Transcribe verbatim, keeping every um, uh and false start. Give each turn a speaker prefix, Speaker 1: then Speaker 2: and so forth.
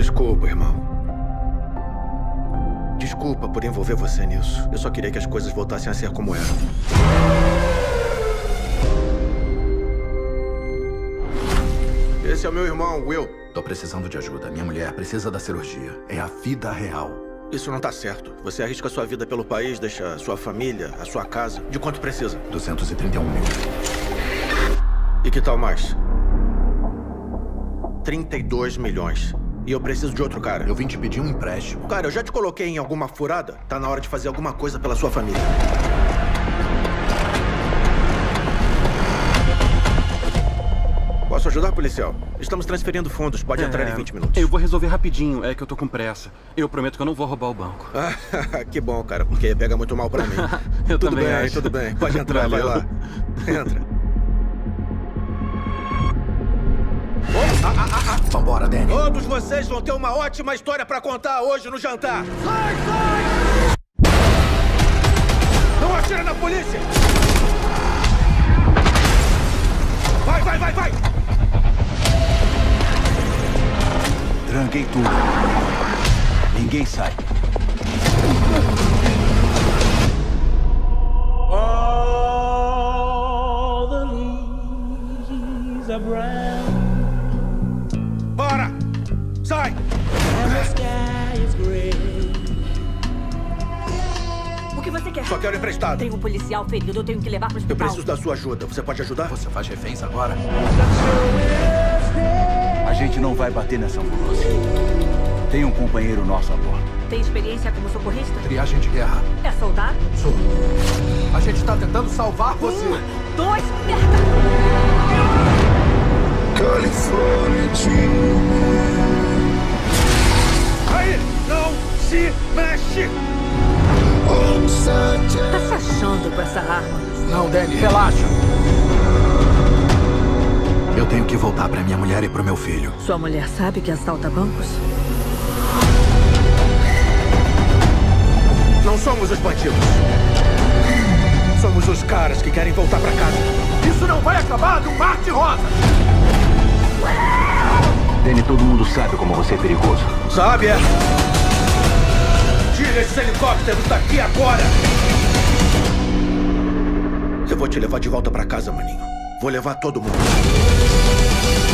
Speaker 1: Desculpa, irmão. Desculpa por envolver você nisso. Eu só queria que as coisas voltassem a ser como eram. Esse é o meu irmão, Will.
Speaker 2: Tô precisando de ajuda. Minha mulher precisa da cirurgia. É a vida real.
Speaker 1: Isso não tá certo. Você arrisca sua vida pelo país, deixa sua família, a sua casa. De quanto precisa?
Speaker 2: duzentos e trinta e um mil.
Speaker 1: E que tal mais? trinta e dois milhões. E eu preciso de outro cara.
Speaker 2: Eu vim te pedir um empréstimo.
Speaker 1: Cara, eu já te coloquei em alguma furada? Tá na hora de fazer alguma coisa pela sua família. Posso ajudar, policial? Estamos transferindo fundos. Pode é, entrar em vinte minutos.
Speaker 3: Eu vou resolver rapidinho. É que eu tô com pressa. Eu prometo que eu não vou roubar o banco.
Speaker 1: Ah, que bom, cara. Porque pega muito mal pra mim.
Speaker 3: eu
Speaker 1: tudo
Speaker 3: também
Speaker 1: bem,
Speaker 3: acho.
Speaker 1: Tudo bem, Pode entrar. Vai lá. Entra. Oh, ah, ah, ah.
Speaker 2: Vambora, Danny.
Speaker 1: Todos vocês vão ter uma ótima história pra contar hoje no jantar. Sai, sai! Não atira na polícia! Vai, vai, vai, vai!
Speaker 4: Tranquei tudo. Ninguém sai.
Speaker 5: All the leaves are brown.
Speaker 1: Bora! Sai!
Speaker 5: And the sky is gray.
Speaker 6: O que você quer?
Speaker 1: Só quero emprestado.
Speaker 6: Tem um policial ferido, eu tenho que levar pro
Speaker 1: Eu
Speaker 6: hospital.
Speaker 1: preciso da sua ajuda. Você pode ajudar?
Speaker 2: Você faz reféns agora?
Speaker 4: A gente não vai bater nessa ambulância. Tem um companheiro nosso a bordo.
Speaker 6: Tem experiência como socorrista?
Speaker 2: Triagem de guerra.
Speaker 6: É soldado?
Speaker 2: Sou. A gente tá tentando salvar você.
Speaker 6: Um, dois, merda!
Speaker 1: Aí! Não se mexe!
Speaker 6: Tá se achando com essa arma?
Speaker 2: Não, Danny, relaxa. Eu tenho que voltar pra minha mulher e pro meu filho.
Speaker 6: Sua mulher sabe que assalta bancos?
Speaker 1: Não somos os bandidos. Somos os caras que querem voltar pra casa.
Speaker 2: Isso não vai acabar num mar de rosa!
Speaker 4: Danny, todo mundo sabe como você é perigoso.
Speaker 1: Sabe, é? Tira esses helicópteros daqui agora! Eu vou te levar de volta pra casa, maninho. Vou levar todo mundo.